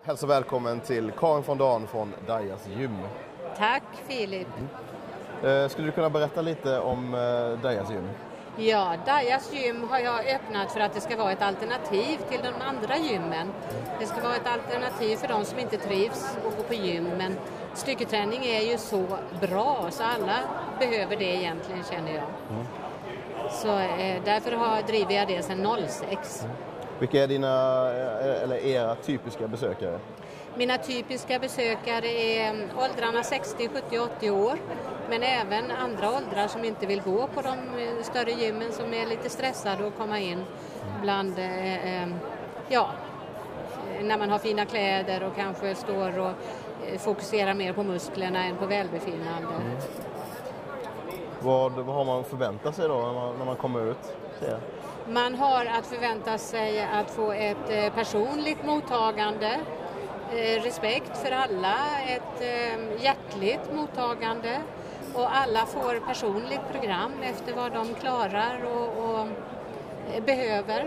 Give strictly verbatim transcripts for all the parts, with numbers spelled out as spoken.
Hälsa välkommen till Karin von Dahn från Dajas gym. Tack Filip. Mm. Skulle du kunna berätta lite om Dajas gym? Ja, Dajas gym har jag öppnat för att det ska vara ett alternativ till de andra gymmen. Det ska vara ett alternativ för de som inte trivs att gå på gym. Men styrketräning är ju så bra så alla behöver det egentligen, känner jag. Mm. Så eh, därför har, driver jag det sedan noll sex. Mm. Vilka är dina, eller era typiska besökare? Mina typiska besökare är åldrarna sextio, sjuttio, åttio år. Men även andra åldrar som inte vill gå på de större gymmen, som är lite stressade att komma in bland, eh, ja, när man har fina kläder och kanske står och fokuserar mer på musklerna än på välbefinnande. Mm. Vad, vad har man förväntat sig då när man, när man kommer ut? Ser. Man har att förvänta sig att få ett personligt mottagande, respekt för alla, ett hjärtligt mottagande, och alla får personligt program efter vad de klarar och, och behöver.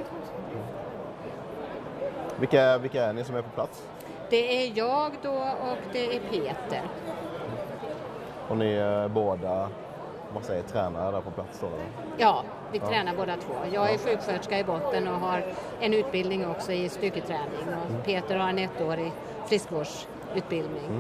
Vilka, vilka är ni som är på plats? Det är jag då och det är Peter. Och ni är båda, man säger, tränare där på plats då? Eller? Ja, vi ja. tränar båda två. Jag är sjuksköterska i botten och har en utbildning också i styrketräning. Och mm. Peter har en ettårig friskvårdsutbildning. Mm.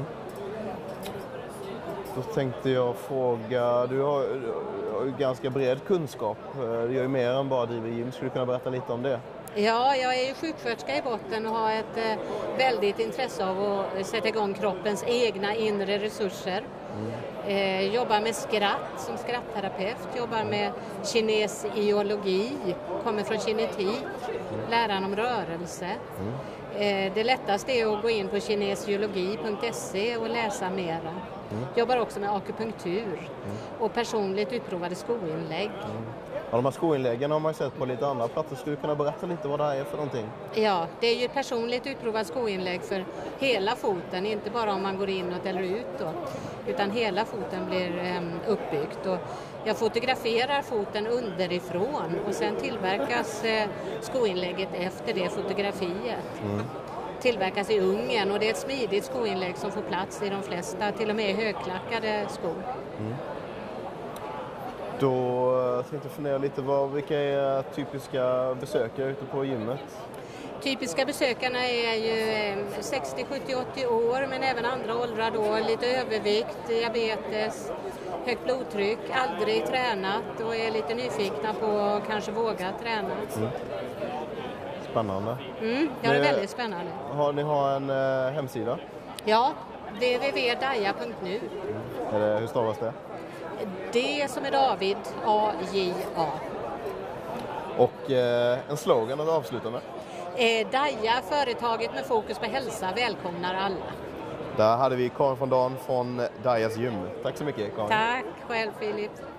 Då tänkte jag fråga, du har, du har ganska bred kunskap. Du gör ju mer än bara driver gym. Skulle du kunna berätta lite om det? Ja, jag är ju sjuksköterska i botten och har ett eh, väldigt intresse av att sätta igång kroppens egna inre resurser. Mm. Eh, jobbar med skratt som skrattterapeut, jobbar med kinesiologi, kommer från kinetik, mm. läran om rörelse. Mm. Eh, det lättaste är att gå in på kinesiologi punkt se och läsa mera. Mm. Jobbar också med akupunktur mm. och personligt utprovade skoinlägg. Mm. Ja, de här skoinläggen har man sett på lite andra platser. Skulle du kunna berätta lite vad det här är för någonting? Ja, det är ju ett personligt utprovat skoinlägg för hela foten, inte bara om man går inåt eller utåt, utan hela foten blir eh, uppbyggt. Och jag fotograferar foten underifrån och sen tillverkas eh, skoinlägget efter det fotografiet. Mm. Tillverkas i Ungern, och det är ett smidigt skoinlägg som får plats i de flesta, till och med högklackade skor. Mm. Då tänkte jag fundera lite, vad, vilka är typiska besökare ute på gymmet? Typiska besökarna är ju sextio, sjuttio, åttio år, men även andra åldrar då, lite övervikt, diabetes, högt blodtryck, aldrig tränat och är lite nyfikna på att kanske våga träna. Mm. Spännande. Mm, ja, det är väldigt spännande. Har ni har en eh, hemsida? Ja, w w w punkt daja punkt nu. Mm. Hur stavas det? D som är David, A J A. Och eh, en slogan att avsluta med? Eh, Daja, företaget med fokus på hälsa, välkomnar alla. Där hade vi Karin von Dahn från Dajas gym. Tack så mycket, Karin. Tack själv, Filip.